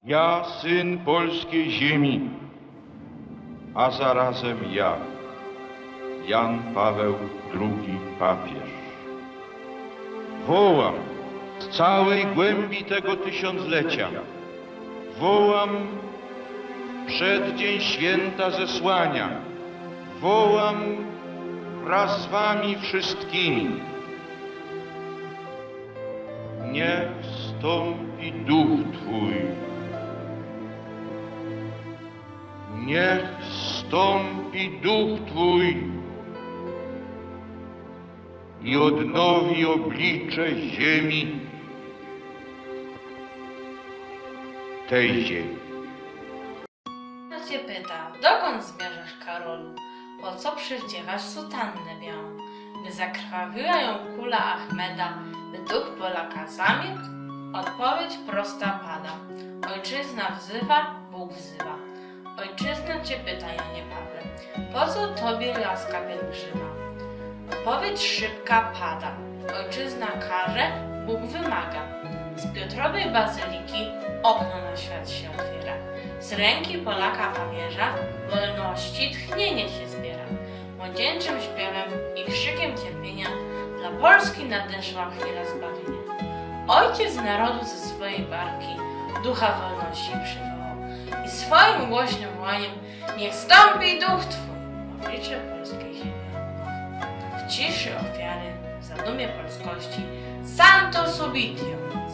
Ja, syn polskiej ziemi, a zarazem ja, Jan Paweł II papież, wołam z całej głębi tego tysiąclecia, wołam w przeddzień święta zesłania, wołam wraz z wami wszystkimi. Niech wstąpi duch Twój. Niech wstąpi duch Twój i odnowi oblicze ziemi, tej ziemi. Kto cię pyta, dokąd zmierzasz, Karolu? Po co przywdziewasz sutannę białą? By zakrwawiła ją kula Achmeda, by duch Polaka zamilkł? Odpowiedź prosta pada. Ojczyzna wzywa, Bóg wzywa. Ojczyzna cię pyta, Janie Pawle, po co tobie laska pielgrzyma? Odpowiedź szybka pada. Ojczyzna każe, Bóg wymaga. Z Piotrowej bazyliki okno na świat się otwiera. Z ręki Polaka papieża wolności tchnienie się zbiera. Młodzieńczym śpiewem i krzykiem cierpienia dla Polski nadeszła chwila zbawienia. Ojciec narodu ze swojej barki ducha wolności przywołał i swoim głośnym wołaniem niech stąpi duch Twój w oblicze polskiej ziemi. W ciszy ofiary, w zadumie polskości Santo Subitio